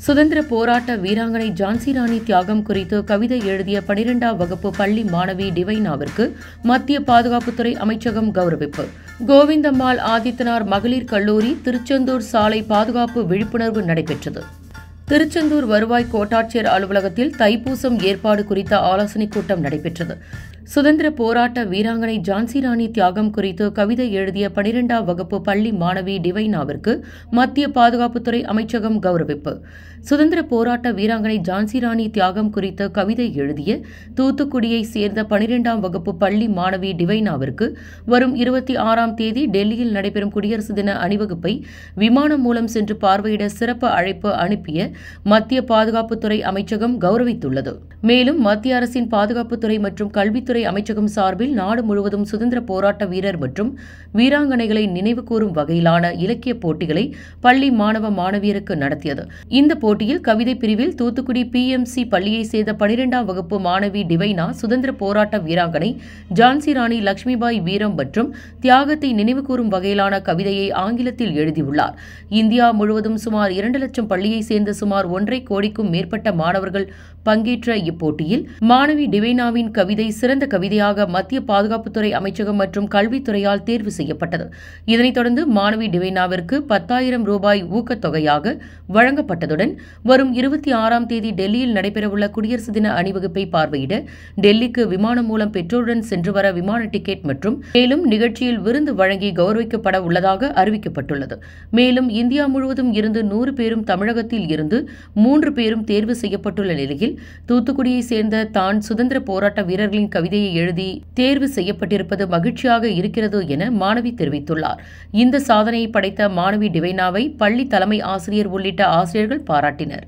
சுதந்திர போராட்ட வீராங்கனை ஜான்சி ராணி தியாகம் குறித்து கவிதை எழுதிய 12ஆம் வகுப்பு பள்ளி மாணவி டிவைனாவிற்கு மத்திய பாதுகாப்புத்துறை அமைச்சகம் கௌரவிப்பு. கோவிந்தம்மாள் ஆதித்தனார் மகளிர் கல்லூரி திருச்செந்தூர் சாலை பாதுகாப்பு விழிப்புணர்வு நடைபெற்றது. திருச்செந்தூர் வருவாய் கோட்டாட்சியர் அலுவலகத்தில் தைப்பூசம் ஏற்பாடு குறித்த ஆலோசனைக் கூட்டம் நடைபெற்றது. சுதந்திர போராட்ட வீராங்கனை ஜான்சி ராணி தியாகம் குறித்து கவிதை எழுதிய 12ஆம் வகுப்பு பள்ளி மாணவி டிவைனாவிற்கு மத்திய பாதுகாப்புத்துறை அமைச்சகம் கௌரவிப்பு. சுதந்திர போராட்ட வீராங்கனை ஜான்சி ராணி தியாகம் குறித்த கவிதை எழுதிய தூத்துக்குடியைச் சேர்ந்த 12ஆம் வகுப்பு பள்ளி மாணவி டிவைனாவிற்கு வரும் 26ஆம் தேதி டெல்லியில் நடைபெறும் குடியரசு தின அணிவகுப்பை விமானம் மூலம் சென்று பார்வையிட சிறப்பு அழைப்பு அனுப்பிய மத்திய பாதுகாப்புத்துறை அமைச்சகம் கௌரவித்துள்ளது. மேலும் மத்திய அரசின் பாதுகாப்புத்துறை மற்றும் கல்வித்துறை அமைச்சகம் சார்பில் நாடு முழுவதும் சுதந்திர போராட்ட வீரர் மற்றும் வீராங்கனைகளை நினைவுகூரும் வகையிலான இலக்கிய போட்டிகளை பள்ளி மாணவ மாணவியருக்கு நடத்தியது. இந்த போட்டியில் கவிதை பிரிவில் தூத்துக்குடி PMC பள்ளியைச் சேர்ந்த 12ஆம் வகுப்பு மாணவி டிவைனா சுதந்திர போராட்ட வீராங்கனை ஜான்சி ராணி லட்சுமிபாய் வீரம் மற்றும் தியாகத்தை நினைவுகூரும் வகையிலான கவிதையை ஆங்கிலத்தில் எழுதியுள்ளார். இந்தியா முழுவதும் சுமார் 2 லட்சம் பள்ளியைச் சேர்ந்த சுமார் 1.5 கோடிக்கும் மேற்பட்ட மாணவர்கள் பங்கேற்ற இப்போட்டியில் மாணவி டிவைனாவின் கவிதை சிறந்த கவிதையாக மத்திய பாதுகாப்புத்துறை அமைச்சகம் மற்றும் கல்வித்துறையால் தேர்வு செய்யப்பட்டது. இதனைத் தொடர்ந்து மாணவி டிவைனாவிற்கு 10,000 ரூபாய் ஊக்கத்தொகையாக வழங்கப்பட்டதுடன் வரும் 26ஆம் தேதி டெல்லியில் நடைபெறவுள்ள குடியரசு தின அணிவகுப்பை பார்வையிட டெல்லிக்கு விமானம் மூலம் பெற்றோருடன் சென்று வர விமான டிக்கெட் மற்றும் மேலும் நிகழ்ச்சியில் விருந்து வழங்கி கௌரவிக்கப்பட உள்ளதாக அறிவிக்கப்பட்டுள்ளது. மேலும் இந்தியா முழுவதும் இருந்து 100 பேரும் தமிழகத்தில் இருந்து 3 பேரும் தேர்வு செய்யப்பட்டுள்ள நிலையில் தூத்துக்குடியைச் சேர்ந்த தான் சுதந்திர போராட்ட வீரர்களின் கவிதையை எழுதி தேர்வு செய்யப்பட்டிருப்பது மகிழ்ச்சியாக இருக்கிறது என மாணவி தெரிவித்துள்ளார். இந்த சாதனையை படைத்த மாணவி டிவைனாவை பள்ளி தலைமை ஆசிரியர் உள்ளிட்ட ஆசிரியர்கள் பாராட்டினர்.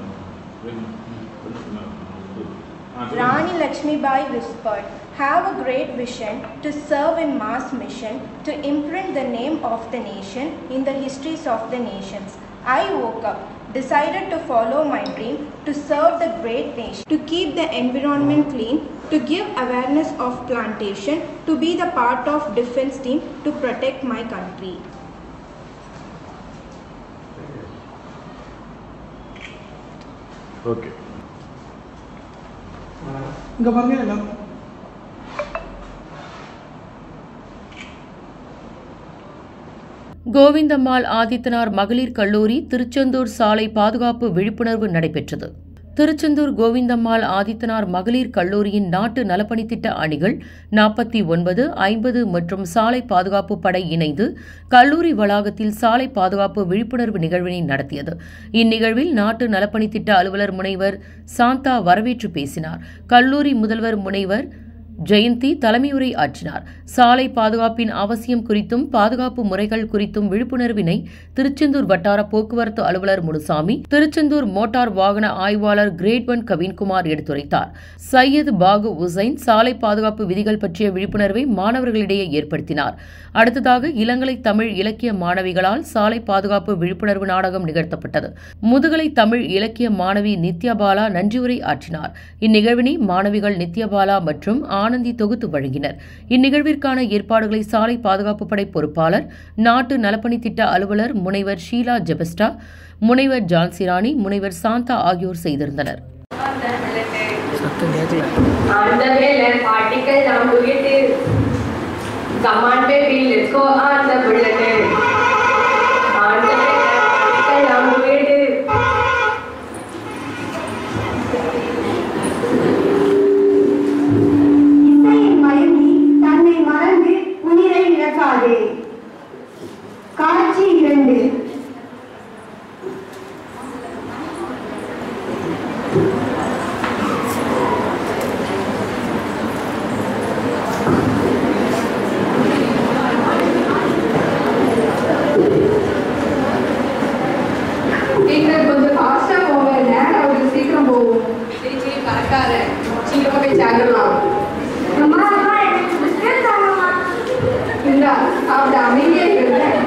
Rani Lakshmibai whispered, "Have a great vision to serve in mass mission, to imprint the name of the nation in the histories of the nations. I woke up, decided to follow my dream, to serve the great nation, to keep the environment clean, to give awareness of plantation, to be the part of defense team, to protect my country." Okay. Govindammal Adithanar மகளிர் கல்லூரி திருச்செந்தூர் சாலை பாதுகாப்பு விழிப்புணர்வு நடைபெற்றது. திருச்செந்தூர் கோவிந்தம்மாள் ஆதித்தனார் மகளிர் கல்லூரியின் நாட்டு நலப்பணித்திட்ட அணிகள் 49, 50 மற்றும் சாலை பாதுகாப்பு படை இணைந்து கல்லூரி வளாகத்தில் சாலை பாதுகாப்பு விழிப்புணர்வு நிகழ்வினை நடத்தியது. இந்நிகழ்வில் நாட்டு நலப்பணித்திட்ட அலுவலர் முனைவர் சாந்தா வரவேற்று பேசினார். கல்லூரி முதல்வர் முனைவர் ஜெயந்தி தலைமையுரை ஆற்றினார். சாலை பாதுகாப்பின் அவசியம் குறித்தும் பாதுகாப்பு முறைகள் குறித்தும் விழிப்புணர்வினை திருச்செந்தூர் வட்டார போக்குவரத்து அலுவலர் முனுசாமி, திருச்செந்தூர் மோட்டார் வாகன ஆய்வாளர் கிரேட் 1 கவின்குமார் எடுத்துரைத்தார். சையது பாகு உசைன் சாலை பாதுகாப்பு விதிகள் பற்றிய விழிப்புணர்வை மாணவர்களிடையே ஏற்படுத்தினார். அடுத்ததாக இளங்கலை தமிழ் இலக்கிய மாணவிகளால் சாலை பாதுகாப்பு விழிப்புணர்வு நாடகம் நிகழ்த்தப்பட்டது. முதுகலை தமிழ் இலக்கிய மாணவி நித்யாபாலா நன்றியுரை ஆற்றினார். இந்நிகழ்வினை மாணவிகள் நித்யாபாலா மற்றும் ஆனந்தி தொகுத்து வழங்கினர். இந்நிகழ்விற்கான ஏற்பாடுகளை சாலை பாதுகாப்பு படை பொறுப்பாளர், நாட்டு நலப்பணி திட்ட அலுவலர் முனைவர் ஷீலா ஜெபஸ்டா, முனைவர் ஜான்சி ராணி, முனைவர் சாந்தா ஆகியோர் செய்திருந்தனர். காட்சி 2. கொஞ்சம் ஃபாஸ்டா போங்க, நேரம் ஒரு சீக்கிரம் போகும். சரி கரெக்டாக சீக்கிரமா போய் சேர்ந்துடலாம். இந்த சாப்பிட அமைதியாக இருக்கிறேன்.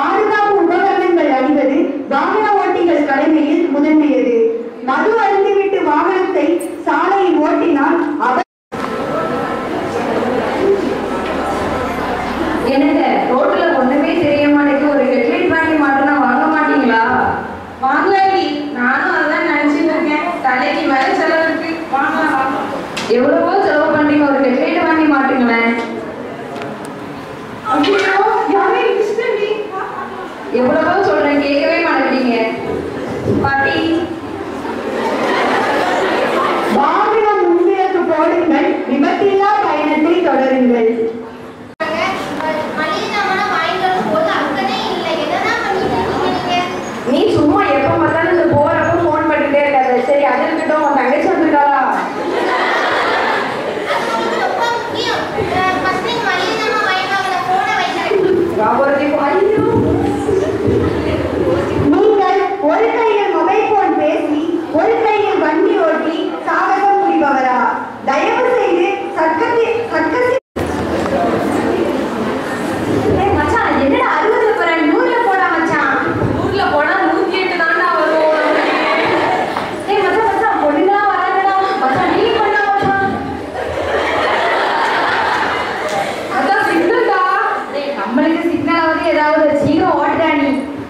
பாதுகாப்பு உபகரணங்கள் அணிவது வாகன ஓட்டிகள் கடமையில் முதன்மையது. மது அருந்திவிட்டு வாகனத்தை சாலையில் ஓட்டினால் என்னங்க ரோட்ல ஒண்ணுமே தெரிய மாட்டேங்குது, ஒரு ஹெட்லைட் வாங்கி மாட்டினா வாங்க மாட்டீங்களா? வாங்கலாடி, நானும் அதான் நினைச்சிட்டு இருக்கேன். தலைக்கு மேல செலவு இருக்கு, வாங்கலாம் வாங்கலாம். எவ்வளவோ செலவு பண்றீங்க, ஒரு ஹெட்லைட் வாங்கி மாட்டுங்களேன். எவ்வளவோ சொல்றேன், கேட்கவே மாட்டேங்கிறீங்க. பாட்டி வாகனம் முன்விலக்கு போடுங்கள், விபத்தில்லா பயணத்தை தொடருங்கள். நீ சும்மா எப்ப பார்த்தாலும் இந்த போறப்ப போன் பண்ணிட்டே இருக்காது. சரி அது இருக்கட்டும், உன் தங்கச்சி வந்திருக்காளா? நீங்கள் ஒரு கையில் மொபைல் போன் பேசி ஒரு கையில் வண்டி ஓட்டி சாகசம் புரிபவரா? தயவு செய்து மச்சான் என்னடா 60ல போற, 100ல போடா மச்சான். 100ல போனா 108 தான்டா வரும். மச்சான் மச்சான் பொண்ணுங்களா வராங்கடா மச்சான், நீ பண்ணா மச்சான். அதான் சிக்னல்டா. நம்மளுக்கு சிக்னல் ஆகுது, ஏதாவது சீக்கிரம் ஓட்டுடா நீ.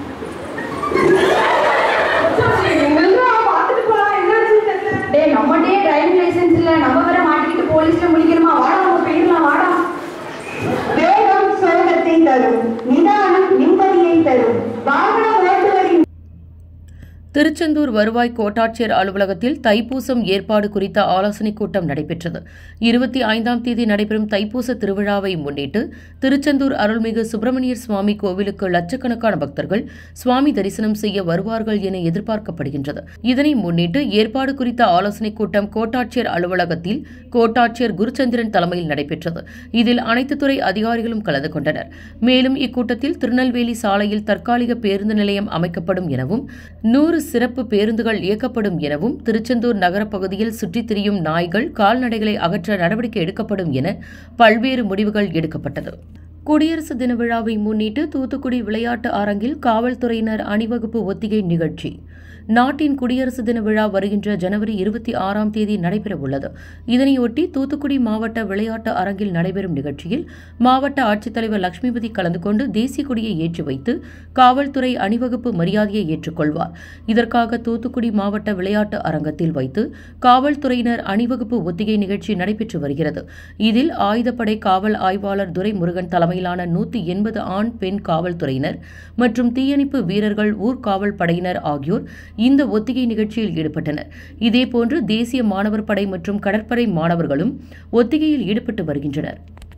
நம்மகிட்டே டிரைவிங் லைசன்ஸ் இல்ல, நம்ம வேற மாட்டிக்கிட்டு போலீஸ்ல முடிக்கணுமா? வாடா நம்ம போயிடலாம், வாடா. வேகம் சோகத்தை தரும், நிதானம் நிம்மதியை தரும். வாகனம் ஓட்டுவரின் திருச்செந்தூர் வருவாய் கோட்டாட்சியர் அலுவலகத்தில் தைப்பூசம் ஏற்பாடு குறித்த ஆலோசனைக் கூட்டம் நடைபெற்றது. 25ஆம் தேதி நடைபெறும் தைப்பூச திருவிழாவை முன்னிட்டு திருச்செந்தூர் அருள்மிகு சுப்பிரமணியர் சுவாமி கோவிலுக்கு லட்சக்கணக்கான பக்தர்கள் சுவாமி தரிசனம் செய்ய வருவார்கள் என எதிர்பார்க்கப்படுகின்றது. இதனை முன்னிட்டு ஏற்பாடு குறித்த ஆலோசனைக் கூட்டம் கோட்டாட்சியர் அலுவலகத்தில் கோட்டாட்சியர் குருச்சந்திரன் தலைமையில் நடைபெற்றது. இதில் அனைத்து துறை அதிகாரிகளும் கலந்து கொண்டனர். மேலும் இக்கூட்டத்தில் திருநெல்வேலி சாலையில் தற்காலிக பேருந்து நிலையம் அமைக்கப்படும் எனவும் 100 சிறப்பு பேருந்துகள் இயக்கப்படும் எனவும் திருச்செந்தூர் நகர பகுதியில் சுற்றித் திரியும் நாய்கள் கால்நடைகளை அகற்ற நடவடிக்கை எடுக்கப்படும் என பல்வேறு முடிவுகள் எடுக்கப்பட்டது. குடியரசு தின விழாவை முன்னிட்டு தூத்துக்குடி விளையாட்டு அரங்கில் காவல்துறையினர் அணிவகுப்பு ஒத்திகை நிகழ்ச்சி. நாட்டின் குடியரசு தின விழா வருகின்ற ஜனவரி 26ஆம் தேதி நடைபெறவுள்ளது. இதனையொட்டி தூத்துக்குடி மாவட்ட விளையாட்டு அரங்கில் நடைபெறும் நிகழ்ச்சியில் மாவட்ட ஆட்சித்தலைவர் லட்சுமிபதி கலந்து கொண்டு தேசிய கொடியை ஏற்றி வைத்து காவல்துறை அணிவகுப்பு மரியாதையை ஏற்றுக்கொள்வார். இதற்காக தூத்துக்குடி மாவட்ட விளையாட்டு அரங்கத்தில் வைத்து காவல்துறையினர் அணிவகுப்பு ஒத்திகை நிகழ்ச்சி நடைபெற்று வருகிறது. இதில் ஆயுதப்படை காவல் ஆய்வாளர் துரைமுருகன் தலைமையிலான 180 ஆண் பெண் காவல்துறையினர் மற்றும் தீயணைப்பு வீரர்கள், ஊர்காவல் படையினர் ஆகியோர் இந்த ஒத்திகை நிகழ்ச்சியில் ஈடுபட்டனர். இதேபோன்று தேசிய மாணவர் படை மற்றும் கடற்படை மாணவர்களும் ஒத்திகையில் ஈடுபட்டு வருகின்றனர்.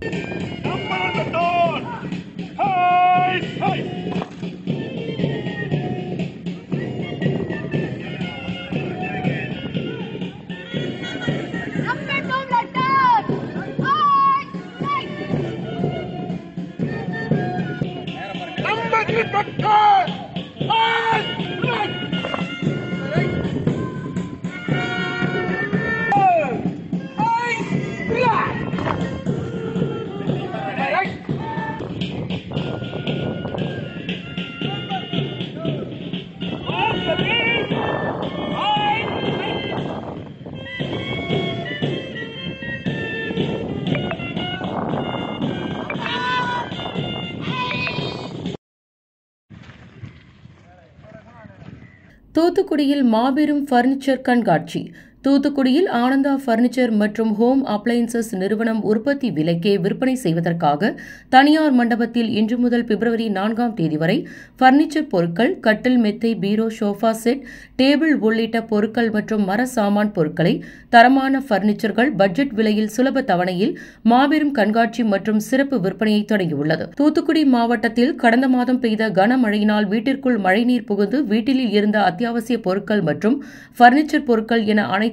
தூத்துக்குடியில் மாபெரும் பர்னிச்சர் கண்காட்சி. தூத்துக்குடியில் ஆனந்தா பர்னிச்சர் மற்றும் ஹோம் அப்ளையன்சஸ் நிறுவனம் உற்பத்தி விலைக்கே விற்பனை செய்வதற்காக தனியார் மண்டபத்தில் இன்று முதல் பிப்ரவரி 4ஆம் தேதி வரை பர்னிச்சர் பொருட்கள், கட்டில், மெத்தை, பீரோ, சோஃபா செட், டேபிள் உள்ளிட்ட பொருட்கள் மற்றும் மர சாமான் பொருட்களை தரமான பர்னிச்சர்கள் பட்ஜெட் விலையில் சுலப தவணையில் மாபெரும் கண்காட்சி மற்றும் சிறப்பு விற்பனையை தொடங்கியுள்ளது. தூத்துக்குடி மாவட்டத்தில் கடந்த மாதம் பெய்த கனமழையினால் வீட்டிற்குள் மழைநீர் புகுந்து வீட்டில் இருந்த அத்தியாவசிய பொருட்கள் மற்றும் பர்னிச்சர் பொருட்கள் என அனைத்து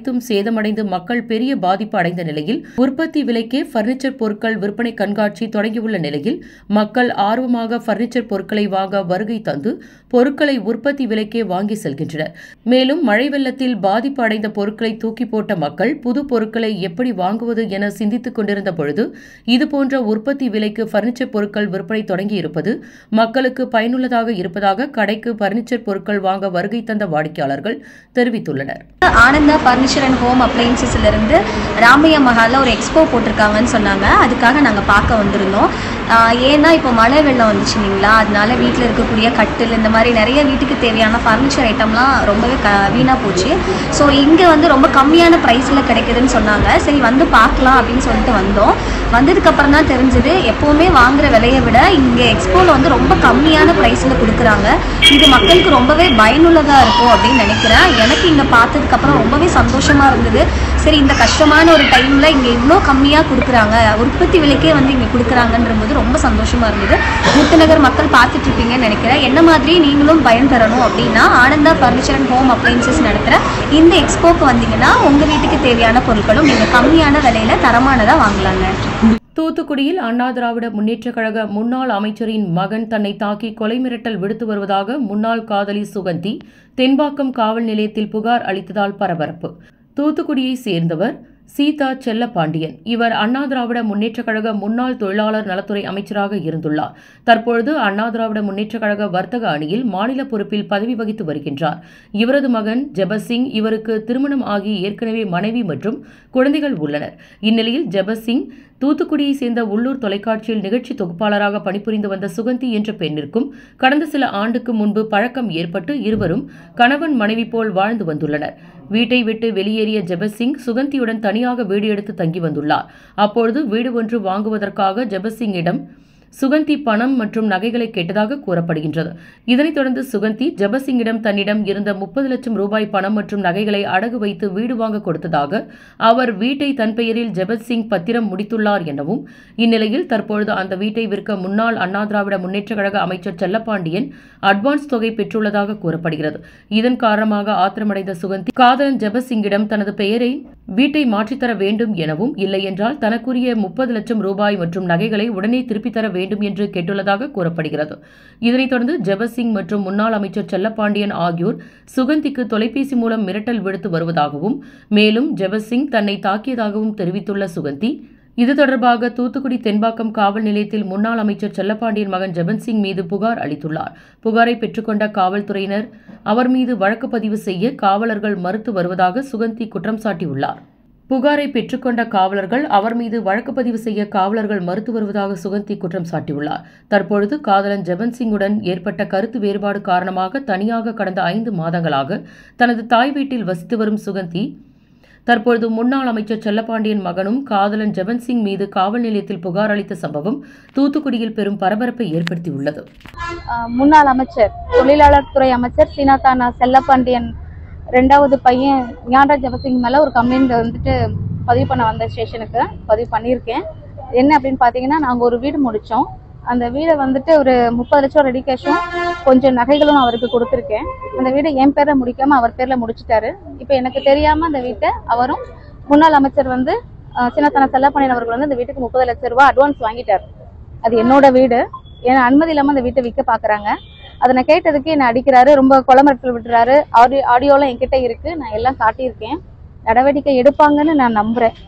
அனைத்தும் சேதமடைந்து மக்கள் பெரிய பாதிப்பு அடைந்த நிலையில் உற்பத்தி விலைக்கே பர்னிச்சர் பொருட்கள் விற்பனை கண்காட்சி தொடங்கியுள்ள நிலையில் மக்கள் ஆர்வமாக பர்னிச்சர் பொருட்களை வாங்க வருகை தந்து பொருட்களை உற்பத்தி விலைக்கே வாங்கி செல்கின்றனர். மேலும் மழை வெள்ளத்தில் பாதிப்பு அடைந்த பொருட்களை தூக்கி போட்ட மக்கள் புது பொருட்களை எப்படி வாங்குவது என சிந்தித்துக் கொண்டிருந்த பொழுது இதுபோன்ற உற்பத்தி விலைக்கு பர்னிச்சர் பொருட்கள் விற்பனை தொடங்கியிருப்பது மக்களுக்கு பயனுள்ளதாக இருப்பதாக கடைக்கு பர்னிச்சர் பொருட்கள் வாங்க வருகை தந்த வாடிக்கையாளர்கள் தெரிவித்துள்ளனர். ஆனந்தா பர்னிச்சர் அண்ட் ஹோம் அப்ளையன்சஸ்ல இருந்து ராமையா மஹால்ல ஒரு எக்ஸ்போ போட்டிருக்காங்கன்னு சொன்னாங்க. அதுக்காக நாங்கள் பார்க்க வந்திருந்தோம். ஏன்னா இப்போ மழை வெள்ளம் வந்துச்சு இல்லைங்களா, அதனால வீட்டில் இருக்கக்கூடிய கட்டில் இந்த மாதிரி நிறைய வீட்டுக்கு தேவையான ஃபர்னிச்சர் ஐட்டம்லாம் ரொம்பவே வீணாக போச்சு. ஸோ இங்கே வந்து ரொம்ப கம்மியான ப்ரைஸில் கிடைக்குதுன்னு சொன்னாங்க. சரி வந்து பார்க்கலாம் அப்படின்னு சொல்லிட்டு வந்தோம். வந்ததுக்கப்புறம் தான் தெரிஞ்சது எப்போவுமே வாங்குற விலையை விட இங்கே எக்ஸ்போவில் வந்து ரொம்ப கம்மியான ப்ரைஸில் கொடுக்குறாங்க. இது மக்களுக்கு ரொம்பவே பயனுள்ளதாக இருக்கும் அப்படின்னு நினைக்கிறேன். எனக்கு இங்கே பார்த்ததுக்கப்புறம் ரொம்பவே சந்தோஷமாக இருந்தது. சரி இந்த கஷ்டமான ஒரு டைமில் இங்கே இவ்வளோ கம்மியாக கொடுக்குறாங்க, உற்பத்தி விலைக்கே வந்து இங்கே கொடுக்குறாங்கன்றது ரொம்ப சந்தோஷமாக இருந்தது. முத்துநகர் மக்கள் பார்த்துட்ருப்பீங்கன்னு நினைக்கிறேன். என்ன மாதிரி நீங்களும் பயன்பெறணும் அப்படின்னா Ananda furniture and home appliances நடத்துகிற இந்த எக்ஸ்போக்கு வந்தீங்கன்னா உங்கள் வீட்டுக்கு தேவையான பொருட்களும் நீங்கள் கம்மியான விலையில் தரமானதாக வாங்கலாங்க. தூத்துக்குடியில் அண்ணா திராவிட முன்னேற்றக் கழக முன்னாள் அமைச்சரின் மகன் தன்னை தாக்கி கொலை மிரட்டல் விடுத்து வருவதாக முன்னாள் காதலி சுகந்தி தென்பாக்கம் காவல் நிலையத்தில் புகார் அளித்ததால் பரபரப்பு. தூத்துக்குடியைச் சேர்ந்தவர் சீதா செல்லப்பாண்டியன். இவர் அண்ணா திராவிட முன்னேற்றக் கழக முன்னாள் தொழிலாளர் நலத்துறை அமைச்சராக இருந்துள்ளார். தற்பொழுது அண்ணா திராவிட முன்னேற்றக் கழக வர்த்தக அணியில் மாநில பொறுப்பில் பதவி வகித்து வருகின்றார். இவரது மகன் ஜெபசிங் இவருக்கு திருமணம் ஆகி ஏற்கனவே மனைவி மற்றும் குழந்தைகள் உள்ளனர். இந்நிலையில் ஜெபசிங் தூத்துக்குடியை சேர்ந்த உள்ளூர் தொலைக்காட்சியில் நிகழ்ச்சி தொகுப்பாளராக பணிபுரிந்து வந்த சுகந்தி என்ற பெண்ணிற்கும் கடந்த சில ஆண்டுக்கு முன்பு பழக்கம் ஏற்பட்டு இருவரும் கணவன் மனைவி போல் வாழ்ந்து வந்துள்ளனர். வீட்டை விட்டு வெளியேறிய ஜெபசிங் சுகந்தியுடன் தனியாக வீடு எடுத்து தங்கி வந்துள்ளார். அப்பொழுது வீடு ஒன்று வாங்குவதற்காக ஜெபசிங்கிடம் சுகந்தி பணம் மற்றும் நகைகளை கேட்டதாக கூறப்படுகின்றது. இதனைத் தொடர்ந்து சுகந்தி ஜெபசிங்கிடம் தன்னிடம் இருந்த 30 லட்சம் ரூபாய் பணம் மற்றும் நகைகளை அடகு வைத்து வீடு வாங்க கொடுத்ததாக, அவர் வீட்டை தன் பெயரில் ஜெபசிங் பத்திரம் முடித்துள்ளார் எனவும், இந்நிலையில் தற்பொழுது அந்த வீட்டை விற்க முன்னாள் அண்ணா திராவிட முன்னேற்றக் கழக அமைச்சர் செல்லப்பாண்டியன் அட்வான்ஸ் தொகை பெற்றுள்ளதாக கூறப்படுகிறது. இதன் காரணமாக ஆத்திரமடைந்த சுகந்தி காதலன் ஜெபசிங்கிடம் தனது பெயரை வீட்டை மாற்றித்தர வேண்டும் எனவும், இல்லையென்றால் தனக்குரிய 30 லட்சம் ரூபாய் மற்றும் நகைகளை உடனே திருப்பித் தர வேண்டும் என்று கேட்டுள்ளதாக கூறப்படுகிறது. இதனைத் தொடர்ந்து ஜெபசிங் மற்றும் முன்னாள் அமைச்சர் செல்லப்பாண்டியன் ஆகியோர் சுகந்திக்கு தொலைபேசி மூலம் மிரட்டல் விடுத்து வருவதாகவும், மேலும் ஜெபசிங் தன்னை தாக்கியதாகவும் தெரிவித்துள்ள சுகந்தி, இது தொடர்பாக தூத்துக்குடி தென்பாக்கம் காவல் நிலையத்தில் முன்னாள் அமைச்சர் செல்லப்பாண்டியன் மகன் ஜெபன்சிங் மீது புகார் அளித்துள்ளார். புகாரை பெற்றுக்கொண்ட காவல்துறையினர் அவர் மீது வழக்கு பதிவு செய்ய காவலர்கள் மறுத்து வருவதாக சுகந்தி குற்றம் சாட்டியுள்ளார். புகாரை பெற்றுக்கொண்ட காவலர்கள் அவர் மீது வழக்கு பதிவு செய்ய காவலர்கள் மறுத்து வருவதாக சுகந்தி குற்றம் சாட்டியுள்ளார். தற்பொழுது காதலன் ஜெபன்சிங்குடன் ஏற்பட்ட கருத்து வேறுபாடு காரணமாக தனியாக கடந்த 5 மாதங்களாக தனது தாய் வீட்டில் வசித்து வரும் சுகந்தி தற்பொழுது முன்னாள் அமைச்சர் செல்லப்பாண்டியன் மகனும் காதலன் ஜெபன்சிங் மீது காவல் நிலையத்தில் புகார் அளித்த சம்பவம் தூத்துக்குடியில் பெரும் பரபரப்பை ஏற்படுத்தியுள்ளது. முன்னாள் அமைச்சர் தொழிலாளர் துறை அமைச்சர் சீனாத்தானா செல்லப்பாண்டியன் 2வது பையன் ஞானராஜ் ஜெபசிங் மேலே ஒரு கம்ப்ளைண்ட் வந்துட்டு பதிவு பண்ண வந்த ஸ்டேஷனுக்கு பதிவு பண்ணியிருக்கேன். என்ன அப்படின்னு பார்த்தீங்கன்னா, நாங்கள் ஒரு வீடு முடித்தோம். அந்த வீடை வந்துட்டு ஒரு 30 லட்சம் ரெடி கேஷும் கொஞ்சம் நகைகளும் அவருக்கு கொடுத்துருக்கேன். அந்த வீடை என் பேரில் முடிக்காமல் அவர் பேரில் முடிச்சிட்டாரு. இப்போ எனக்கு தெரியாமல் அந்த வீட்டை அவரும் முன்னாள் அமைச்சர் வந்து சீனாத்தானா செல்லப்பாண்டியன் அவர்கள் வந்து அந்த வீட்டுக்கு 30 லட்சம் ரூபாய் அட்வான்ஸ் வாங்கிட்டார். அது என்னோட வீடு, ஏன்னா அனுமதி இல்லாமல் அந்த வீட்டை விற்க பார்க்குறாங்க. அதை நான் கேட்டதுக்கு என்னை அடிக்கிறாரு, ரொம்ப கொலமிரட்டல் விட்டுறாரு. ஆடியோலாம் என்கிட்ட இருக்குது, நான் எல்லாம் காட்டியிருக்கேன். நடவடிக்கை எடுப்பாங்கன்னு நான் நம்புகிறேன்.